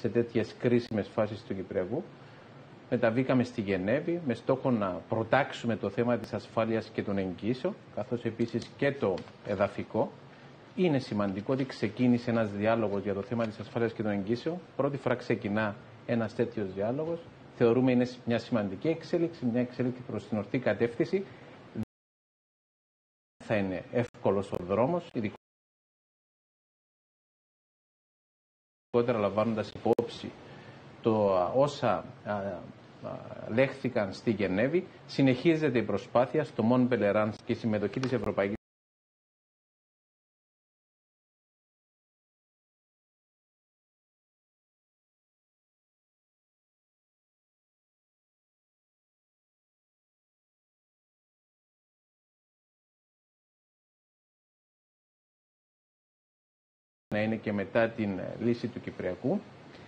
σε τέτοιες κρίσιμες φάσεις του Κυπριακού. Μεταβήκαμε στη Γενέβη με στόχο να προτάξουμε το θέμα της ασφάλειας και των εγγύσεων, καθώς επίσης και το εδαφικό. Είναι σημαντικό ότι ξεκίνησε ένας διάλογος για το θέμα της ασφάλειας και των εγγύσεων. Πρώτη φορά ξεκινά ένας τέτοιος διάλογος. Θεωρούμε είναι μια σημαντική εξέλιξη, μια εξέλιξη προς την ορθή κατεύθυνση. Δεν θα είναι εύκολος ο δρόμος, ειδικότερα λαμβάνοντας υπόψη όσα λέχθηκαν στη Γενέβη. Συνεχίζεται η προσπάθεια στο Μον Μπελεράν και η συμμετοχή της Ευρωπαϊκής να είναι και μετά την λύση του Κυπριακού.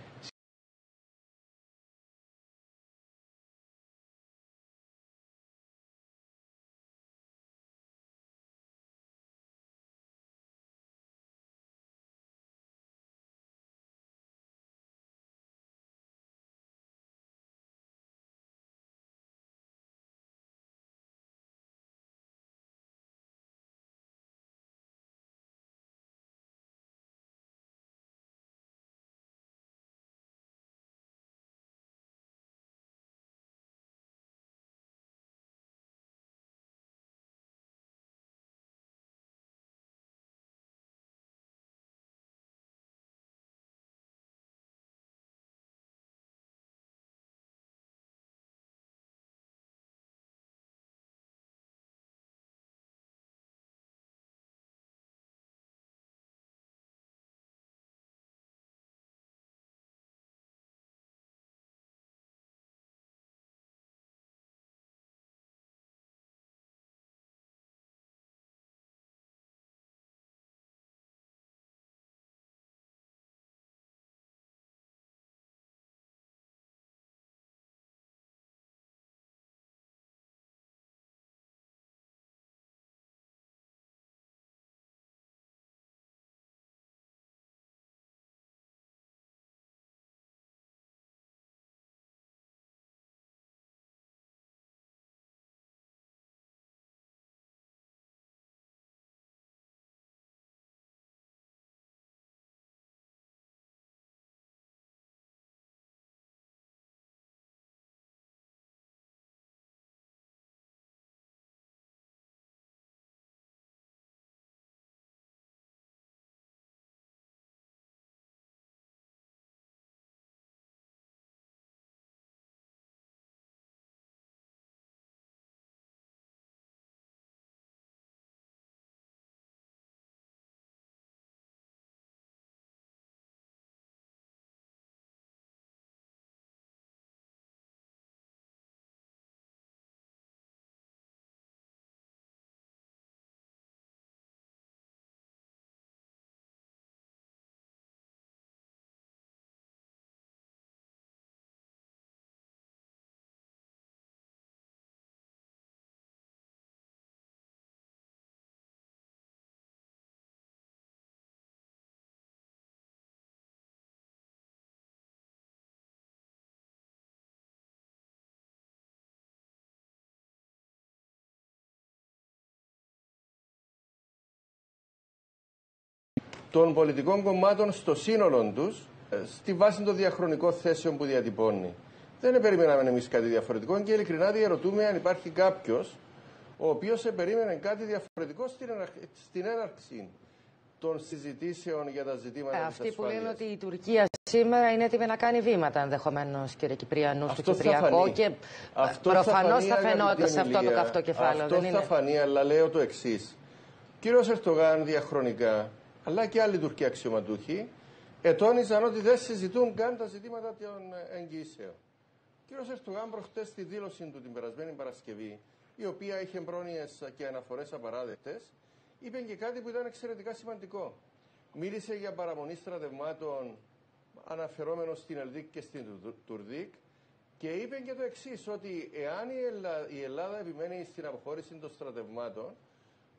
των πολιτικών κομμάτων στο σύνολο τους, στη βάση των διαχρονικών θέσεων που διατυπώνει. Δεν περιμέναμε εμείς κάτι διαφορετικό και ειλικρινά διαρωτούμε αν υπάρχει κάποιος ο οποίος περίμενε κάτι διαφορετικό στην έναρξη των συζητήσεων για τα ζητήματα της ασφάλειας. Αυτοί που λένε ότι η Τουρκία σήμερα είναι έτοιμη να κάνει βήματα, ενδεχομένως, κύριε Κυπριανού, στο Κυπριακό, και προφανώς θα φαινόταν σε αυτό το καυτό κεφάλαιο. Αυτό θα φανεί, αλλά λέω το εξής. Ο κύριος Ερντογάν διαχρονικά, αλλά και άλλοι Τουρκοί αξιωματούχοι, ετώνιζαν ότι δεν συζητούν καν τα ζητήματα των εγγύσεων. Ο κύριος Ερντογάν προχτές στη δήλωση του την περασμένη Παρασκευή, η οποία είχε πρόνοιες και αναφορές απαράδεκτες, είπε και κάτι που ήταν εξαιρετικά σημαντικό. Μίλησε για παραμονή στρατευμάτων αναφερόμενο στην Ελδίκ και στην Τουρδίκ και είπε και το εξής, ότι εάν η Ελλάδα επιμένει στην αποχώρηση των στρατευμάτων,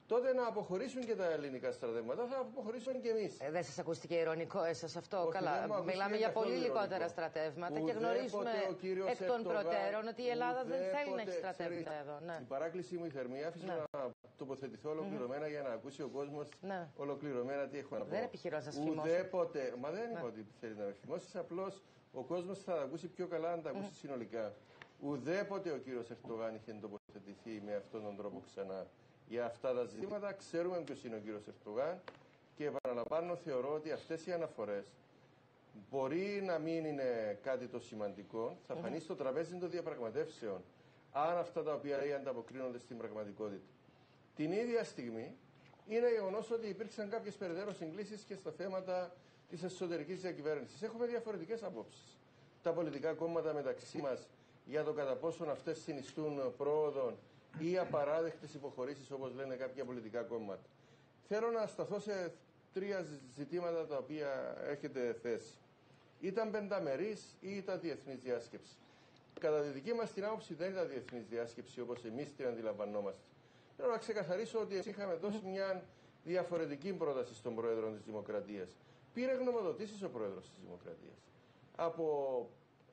τότε να αποχωρήσουν και τα ελληνικά στρατεύματα, θα αποχωρήσουν και εμείς. Δεν σας ακούστηκε ηρωνικό εσάς αυτό? Όχι, καλά, μιλάμε για πολύ λιγότερα στρατεύματα και γνωρίζουμε εκ των προτέρων ότι η Ελλάδα δεν θέλει να έχει στρατεύματα εδώ. Ναι. Η παράκλησή μου η θερμή, άφησε να τοποθετηθώ ολοκληρωμένα για να ακούσει ο κόσμος ολοκληρωμένα τι έχω να πω. Δεν επιχειρώ να σας φημώσω. Ουδέποτε, μα δεν είπα ότι θέλει να με φημώσεις, απλώς ο κόσμος θα τα ακούσει πιο καλά αν τα ακούσει συνολικά. Ουδέποτε ο κύριος Ερντογάν είχε τοποθετηθεί με αυτόν τον τρόπο ξανά για αυτά τα ζητήματα. Ξέρουμε ποιος είναι ο κύριος Ερντογάν και επαναλαμβάνω, θεωρώ ότι αυτές οι αναφορές μπορεί να μην είναι κάτι το σημαντικό, θα φανεί στο τραπέζι των διαπραγματεύσεων αν αυτά τα οποία λέει ανταποκρίνονται στην πραγματικότητα. Την ίδια στιγμή είναι γεγονός ότι υπήρξαν κάποιες περαιτέρω συγκλήσεις και στα θέματα της εσωτερικής διακυβέρνησης. Έχουμε διαφορετικές απόψεις. Τα πολιτικά κόμματα μεταξύ μας για το κατά πόσον αυτές συνιστούν πρόοδο ή απαράδεκτες υποχωρήσεις, όπως λένε κάποια πολιτικά κόμματα. Θέλω να σταθώ σε τρία ζητήματα τα οποία έχετε θέσει. Ήταν πενταμερής ή ήταν διεθνής διάσκεψη? Κατά τη δική μας την άποψη δεν ήταν διεθνής διάσκεψη όπως εμείς την αντιλαμβανόμαστε. Θέλω να ξεκαθαρίσω ότι είχαμε δώσει μια διαφορετική πρόταση στον Πρόεδρο της Δημοκρατίας. Πήρε γνωμοδοτήσεις ο Πρόεδρος της Δημοκρατίας από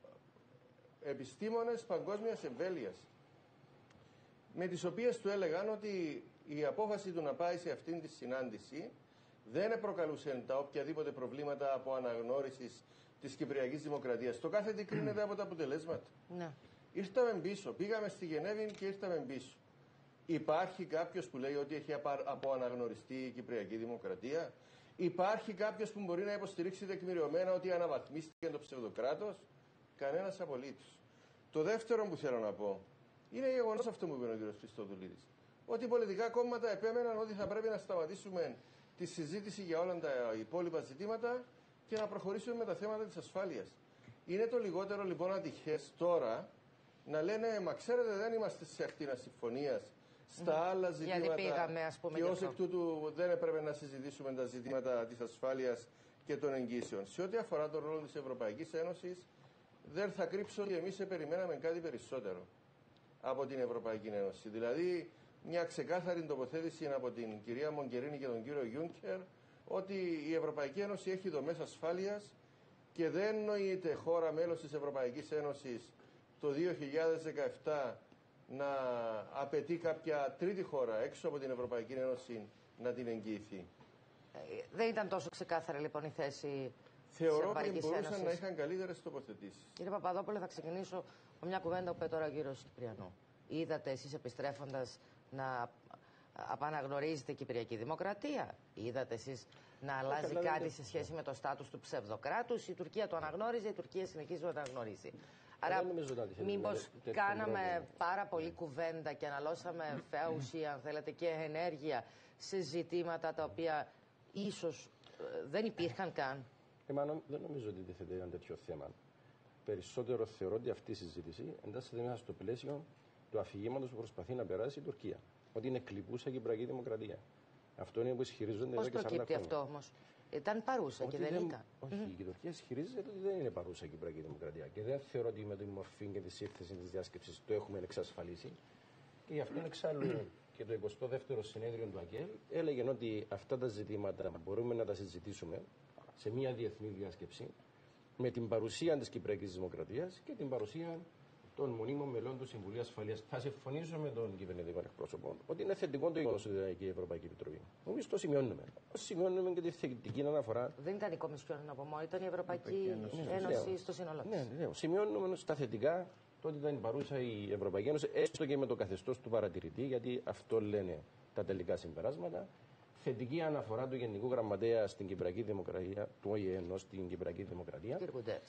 επιστήμονες παγκόσμιας εμβέλειας, με τις οποίες του έλεγαν ότι η απόφαση του να πάει σε αυτήν τη συνάντηση δεν προκαλούσε τα οποιαδήποτε προβλήματα από αναγνώρισης της Κυπριακής Δημοκρατίας. Το κάθε τι κρίνεται από τα αποτελέσματα. Ναι. Ήρθαμε πίσω, πήγαμε στη Γενέβη και ήρθαμε πίσω. Υπάρχει κάποιος που λέει ότι έχει αποαναγνωριστεί η Κυπριακή Δημοκρατία? Υπάρχει κάποιος που μπορεί να υποστηρίξει τεκμηριωμένα ότι αναβαθμίστηκε το ψευδοκράτος? Κανένας απολύτως. Το δεύτερο που θέλω να πω είναι γεγονός αυτό που είπε ο κ. Χριστοδουλίδης. Ότι οι πολιτικά κόμματα επέμεναν ότι θα πρέπει να σταματήσουμε τη συζήτηση για όλα τα υπόλοιπα ζητήματα και να προχωρήσουμε με τα θέματα της ασφάλειας. Είναι το λιγότερο λοιπόν ατυχές τώρα να λένε, μα ξέρετε, δεν είμαστε σε ακτίνα συμφωνίας στα άλλα ζητήματα πήγαμε, ας πούμε, και ως εκ τούτου δεν έπρεπε να συζητήσουμε τα ζητήματα της ασφάλειας και των εγγύσεων. Σε ό,τι αφορά τον ρόλο της Ευρωπαϊκής Ένωσης, δεν θα κρύψω ότι εμείς περιμέναμε κάτι περισσότερο από την Ευρωπαϊκή Ένωση. Δηλαδή, μια ξεκάθαρη τοποθέτηση από την κυρία Μογκερίνη και τον κύριο Γιούνκερ ότι η Ευρωπαϊκή Ένωση έχει δομές ασφάλειας και δεν νοείται χώρα μέλος της Ευρωπαϊκής Ένωσης το 2017 να απαιτεί κάποια τρίτη χώρα έξω από την Ευρωπαϊκή Ένωση να την εγγυηθεί. Δεν ήταν τόσο ξεκάθαρη λοιπόν η θέση. Θεωρώ ότι μπορούσαν να είχαν καλύτερες τοποθετήσεις. Κύριε Παπαδόπουλε, θα ξεκινήσω με μια κουβέντα που είπε τώρα ο κύριος Κυπριανού. Είδατε εσείς επιστρέφοντας να απαναγνωρίζετε Κυπριακή Δημοκρατία? Είδατε εσείς να αλλάζει κάτι σε σχέση με το στάτους του ψευδοκράτους? Η Τουρκία το αναγνώριζε, η Τουρκία συνεχίζει να το αναγνωρίζει. Άρα, μήπως κάναμε πάρα πολύ κουβέντα και αναλώσαμε φαιά ουσία, αν θέλετε, και ενέργεια σε ζητήματα τα οποία ίσως δεν υπήρχαν καν? Δεν νομίζω ότι τίθεται ένα τέτοιο θέμα. Περισσότερο θεωρώ ότι αυτή η συζήτηση εντάσσεται μέσα στο πλαίσιο του αφηγήματος που προσπαθεί να περάσει η Τουρκία. Ότι είναι κλειπούσα Κυπριακή Δημοκρατία. Αυτό είναι που ισχυρίζονται εδώ και 40 χρόνια. Πώς προκύπτει αυτό όμως? Ήταν παρούσα και δεν ήταν. Όχι, η Τουρκία ισχυρίζεται ότι δεν είναι παρούσα η Κυπριακή Δημοκρατία. Και δεν θεωρώ ότι με τη μορφή και τη σύνθεση τη διάσκεψη το έχουμε εξασφαλίσει. Και γι' αυτό εξάλλου και το 22ο συνέδριο του ΑΚΕΛ έλεγε ότι αυτά τα ζητήματα μπορούμε να τα συζητήσουμε σε μια διεθνή διάσκεψη με την παρουσία της Κυπριακής Δημοκρατίας και την παρουσία των μονίμων μελών του Συμβουλίου Ασφαλείας. Θα συμφωνήσω με τον κυβερνητικό εκπρόσωπο ότι είναι θετικό το γεγονός ότι η Ευρωπαϊκή Επιτροπή. Εμείς το σημειώνουμε. Σημειώνουμε και τη θετική αναφορά. Δεν ήταν η Κομισιόν από μόνο, ήταν η Ευρωπαϊκή Ένωση στο σύνολό της. Ναι. Σημειώνουμε στα θετικά το ότι ήταν παρούσα η Ευρωπαϊκή Ένωση, έστω και με το καθεστώς του παρατηρητή, γιατί αυτό λένε τα τελικά συμπεράσματα. Θετική αναφορά του Γενικού Γραμματέα στην Κυπριακή Δημοκρατία, του ΟΗΕ στην Κυπριακή Δημοκρατία.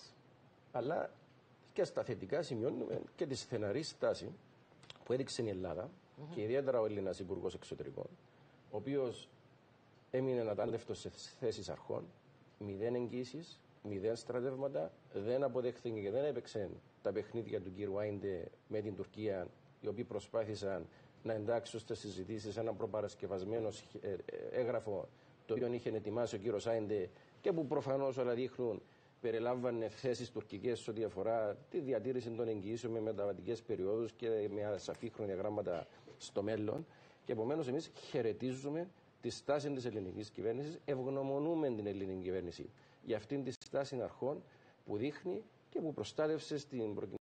Αλλά και στα θετικά σημειώνουμε και τη στεναρή στάση που έδειξε η Ελλάδα και ιδιαίτερα ο Έλληνας Υπουργός Εξωτερικών, ο οποίος έμεινε ατάντευτος σε θέσεις αρχών, 0 εγγύσεις, 0 στρατεύματα, δεν αποδέχθηκε και δεν έπαιξε τα παιχνίδια του κ. Άιντε με την Τουρκία, οι οποίοι προσπάθησαν να εντάξουν στις συζητήσεις ένα προπαρασκευασμένο έγγραφο το οποίο είχε ετοιμάσει ο κ. Άιντε και που προφανώς όλα δείχνουν περιλάμβανε θέσεις τουρκικές ό,τι αφορά τη διατήρηση των εγγυήσεων με μεταβατικές περιόδους και με ασαφή χρονοδιαγράμματα στο μέλλον. Και επομένως εμείς χαιρετίζουμε τη στάση της ελληνικής κυβέρνησης, ευγνωμονούμε την ελληνική κυβέρνηση για αυτήν τη στάση αρχών που δείχνει και που προστάτευσε στην